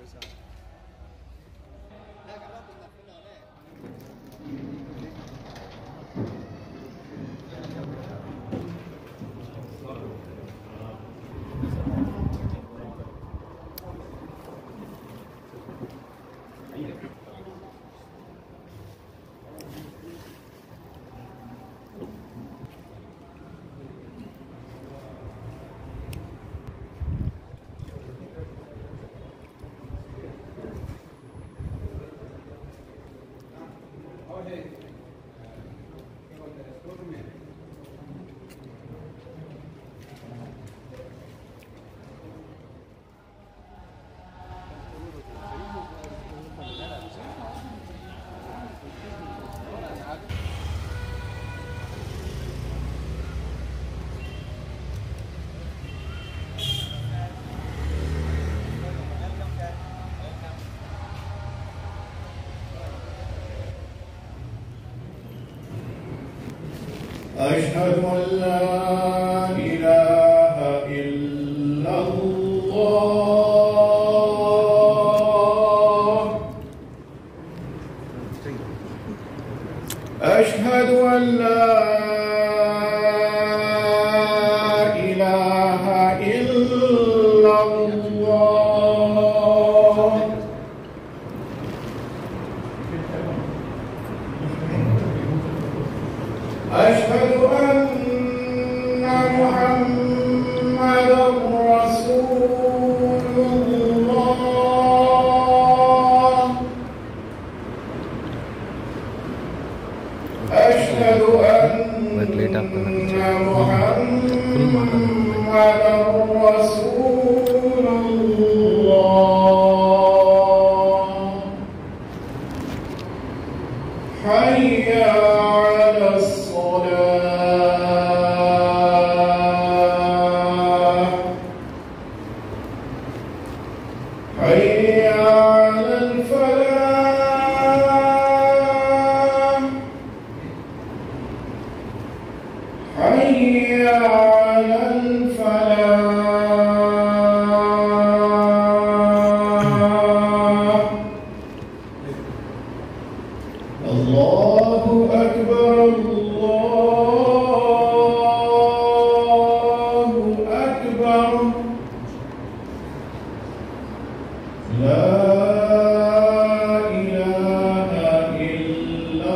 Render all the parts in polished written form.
أشهد أن لا إله إلا الله أشهد أن لا إله إلا الله أشهد أن محمدًا رسول الله أشهد أن محمدًا رسول الله حي على الصلاة حي على الفلاح حي على الفلاح الله أكبر الله أكبر لا إله إلا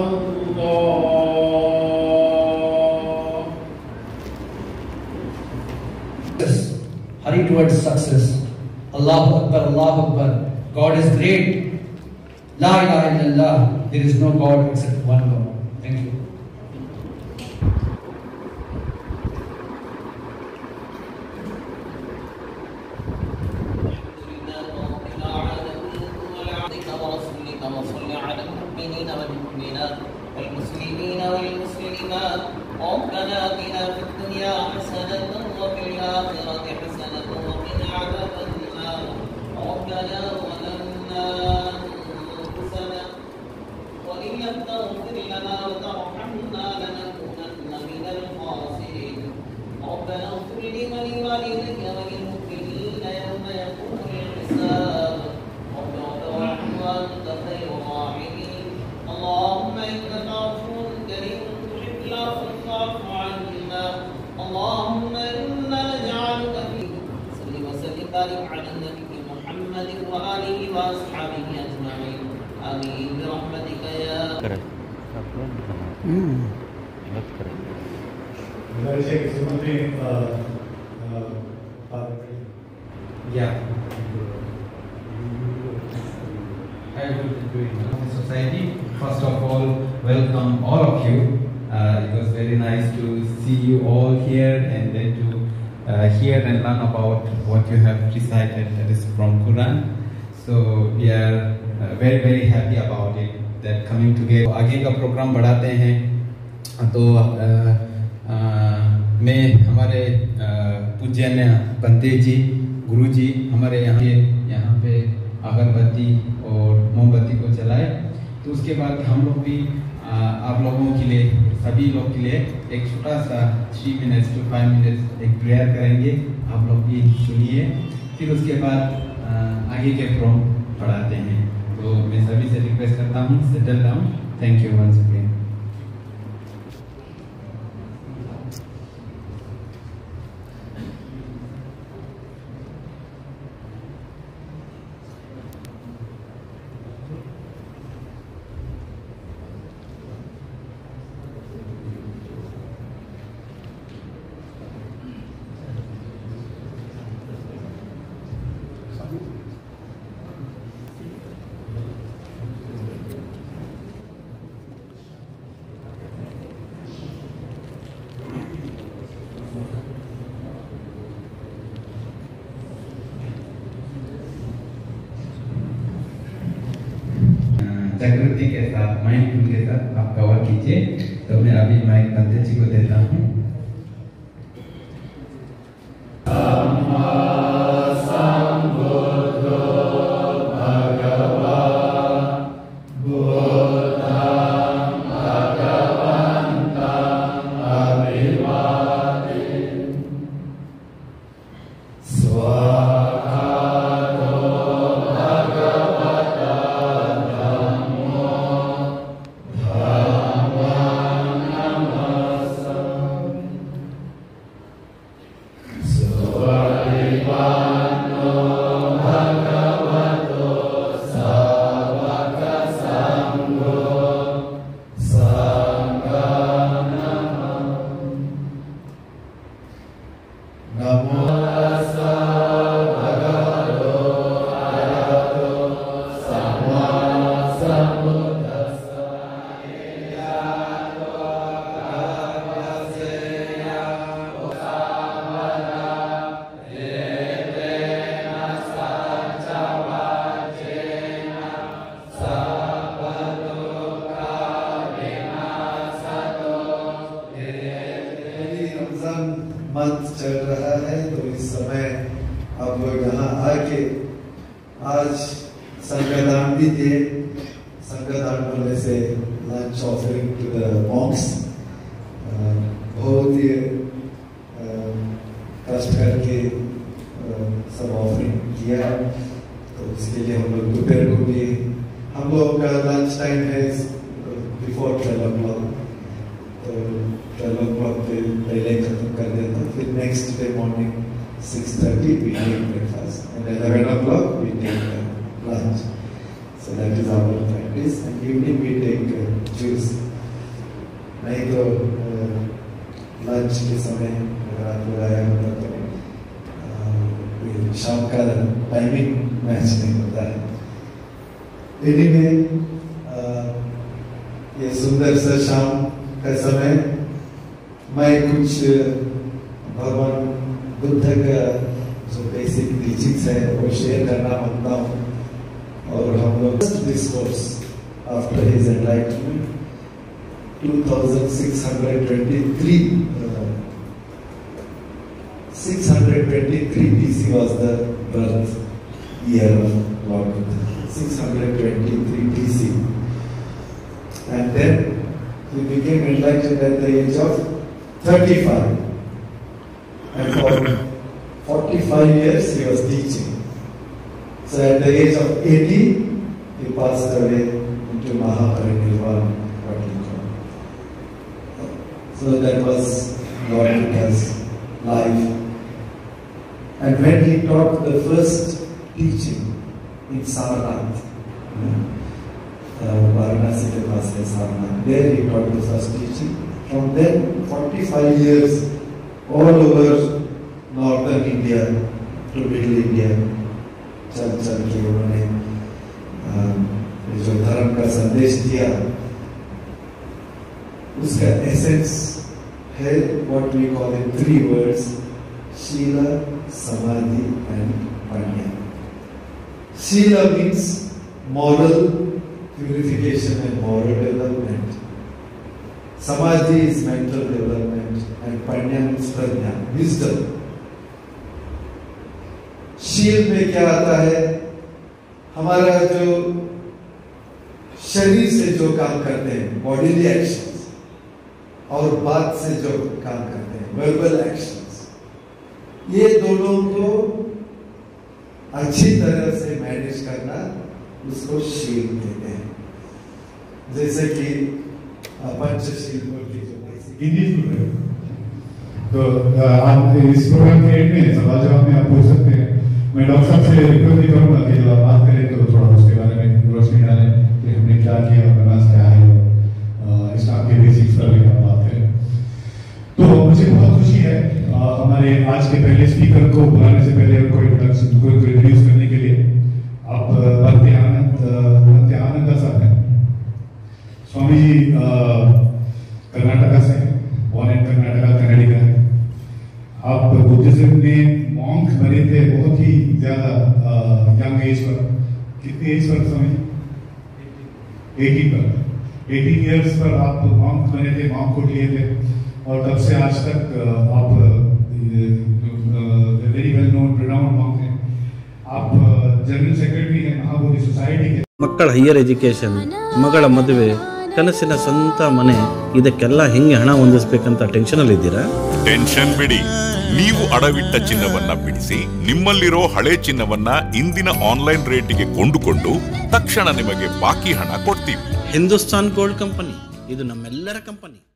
الله. Hurry towards success. Allahu Akbar, Allahu Akbar. God is great. La ilaha illallah. There is no God except one God. Thank you. والمسلمين والمسلمات ربنا آتنا في الدنيا حسنة وفي الآخرة حسنة وقنا عذاب النار ربنا ظلمنا أنفسنا وإن لم تغفر لنا وترحمنا لنكونن من الخاسرين ربنا اغفر لي ولوالدي وللمؤمنين يوم يقوم الحساب ربنا وارحم وأنت خير الراحمين اللهم إنك عفو كريم تحب العفو فاعف عنا اللهم إنا نجعلك فيه صل وسلم بارك على النبي محمد وآله وأصحابه أجمعين آمين برحمتك يا Yeah. I will do it now. Society. First of all, welcome all of you. It was very nice to see you all here and then to hear and learn about what you have recited, that is from Quran. So we are very happy about it, that coming together. आगे का programme बढ़ाते हैं तो मैं हमारे पूज्यन्य बंदे जी गुरु जी हमारे यहाँ पे अगरबत्ती और मोमबत्ती को जलाए तो उसके बाद हम लोग भी आप लोगों के लिए सभी लोग के लिए एक छोटा सा 3 minutes to 5 minutes एक प्रेयर करेंगे आप लोग भी सुनिए फिर उसके बाद आगे के पढ़ाते हैं। तो मैं सभी से रिक्वेस्ट करता हूँ, settle down. Thank you once again. Jagriti के साथ, माइंडफुल के साथ आप कवर कीजिए। तो मैं अभी माइक पंडित जी को देता हूँ। मंथ चल रहा है, तो इस समय आप लोग यहाँ आके आज संगदान भी दिए। संगदान बोलने से lunch offering to the monks, बहुत ही कष्ट करके सब ऑफरिंग किया। तो उसके लिए हम लोग दोपहर को भी, हम लोग का लंच टाइम है बिफोर 12 o'clock, तो 12 o'clock पे पहले खत्म कर देता। फिर next day morning 6:30 we take breakfast and 11 o'clock we take lunch. So that is our practice. And evening we take juice. नहीं तो लंच के समय अगर आपको आया होगा तो शाम का टाइमिंग मैच नहीं होता है। Anyway, ये सुंदर सा शाम का समय मैं कुछ भगवान बुद्ध का जो बेसिक टीचिंग्स है वो शेयर करना मांगता हूँ। और हम लोग discourse after his enlightenment 623 BC was the birth year of Lord Buddha. 623 BC, and then he became enlightened at the age of 35, and for 45 years he was teaching. So at the age of 80 he passed away into Mahaparinirvana, what we call. So that was Lord Buddha's life. And when he taught the first teaching in Sarnath, Varanasi ke paas hai Sarnath, there he taught the first teaching. From then 45 years all over northern India to middle India चल चल के उन्होंने जो धर्म का संदेश दिया उसका एसेंस है what we call in 3 words: Shila, Samadhi and Panya. Shila means moral purification and moral development. Samadhi is mental development, and Panya means prajna, wisdom. शील में क्या आता है? हमारा जो शरीर से जो काम करते हैं, बॉडीली एक्शंस, और बात से जो काम करते हैं, वर्बल एक्शंस, ये दोनों को अच्छी तरह से मैनेज करना उसको शील कहते हैं। जैसे कि पंचशील बोलते हिंदी तो आप इस प्रोग्राम के एंड में सवाल जवाब में आप पूछ सकते हैं। मैं डॉक्टर साहब से रिक्वेस्ट भी करूँगा कि जब आप बात करें तो थोड़ा उसके बारे में रोशनी डालें कि हमने क्या किया, बनास क्या है, और इस्लाम के बेसिक्स पर भी हम बात करें। तो मुझे बहुत खुशी है हमारे आज के पहले स्पीकर को बुलाने से पहले उनको इंट्रोड्यूस करने के लिए। आप भक्ति आनंद साहब हैं। स्वामी जी कर्नाटका से, बॉर्न इन कर्नाटका, कनाडा का है। आप बुद्धिज्म में मॉन्क बने थे बहुत ही ज्यादा यंग एज पर। कितने एज पर स्वामी? 18 पर। 18 इयर्स पर आप मॉन्क बने थे, मॉन्क कोट लिए थे, और तब से आज तक आप very well known renowned monk हैं। आप जनरल सेक्रेटरी हैं महाबोधि सोसाइटी के। ಮಕ್ಕಳ ಹೈಯರ್ ಎಜುಕೇಷನ್, ಮಗಳ ಮದುವೆ, ಕನಸಿನ ಸ್ವಂತ ಮನೆ, ಇದಕ್ಕೆಲ್ಲ ಹೆಂಗೆ ಹಣ ಹೊಂದಿಸಬೇಕಂತ ಟೆನ್ಷನಲ್ಲಿ ಇದ್ದೀರಾ? ಟೆನ್ಷನ್ ಬಿಡಿ, ನೀವು ಅಡವಿಟ್ಟ ಚಿನ್ನವನ್ನ ಬಿಡಿಸಿ ನಿಮ್ಮಲ್ಲಿರೋ ಹಳೆ ಚಿನ್ನವನ್ನ ಇಂದಿನ ಆನ್ಲೈನ್ ರೇಟಿಗೆ ಕೊಂಡುಕೊಂಡು ತಕ್ಷಣ ನಿಮಗೆ ಬಾಕಿ ಹಣ ಕೊಡ್ತೀವಿ. ಹಿಂದೂಸ್ತಾನ್ ಗೋಲ್ಡ್ ಕಂಪನಿ, ಇದು ನಮ್ಮೆಲ್ಲರ ಕಂಪನಿ.